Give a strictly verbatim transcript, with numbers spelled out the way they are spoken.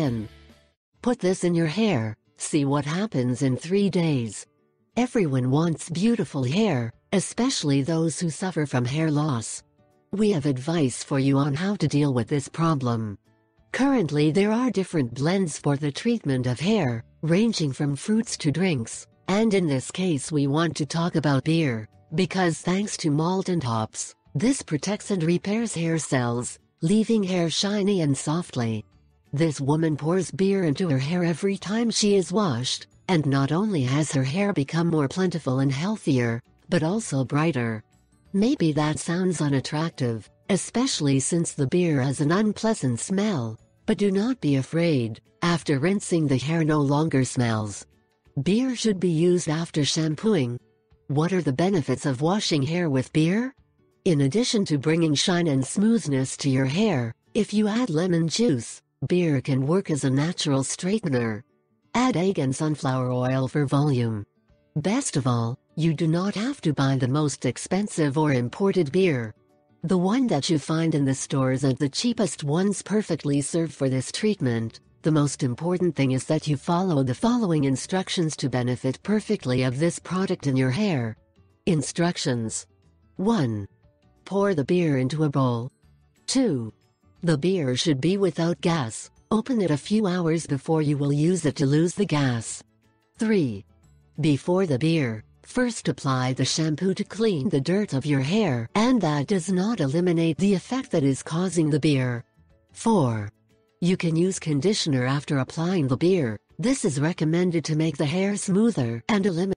skin. Put this in your hair, see what happens in three days. Everyone wants beautiful hair, especially those who suffer from hair loss. We have advice for you on how to deal with this problem. Currently there are different blends for the treatment of hair, ranging from fruits to drinks, and in this case we want to talk about beer, because thanks to malt and hops, this protects and repairs hair cells, leaving hair shiny and softly. This woman pours beer into her hair every time she is washed, and not only has her hair become more plentiful and healthier, but also brighter. Maybe that sounds unattractive, especially since the beer has an unpleasant smell, but do not be afraid, after rinsing the hair no longer smells. Beer should be used after shampooing. What are the benefits of washing hair with beer? In addition to bringing shine and smoothness to your hair, if you add lemon juice, beer can work as a natural straightener. Add egg and sunflower oil for volume. Best of all, you do not have to buy the most expensive or imported beer. The one that you find in the stores are the cheapest ones perfectly served for this treatment. The most important thing is that you follow the following instructions to benefit perfectly of this product in your hair. Instructions. one. Pour the beer into a bowl. two. The beer should be without gas. Open it a few hours before you will use it to lose the gas. three. Before the beer, first apply the shampoo to clean the dirt of your hair, and that does not eliminate the effect that is causing the beer. four. You can use conditioner after applying the beer. This is recommended to make the hair smoother and eliminate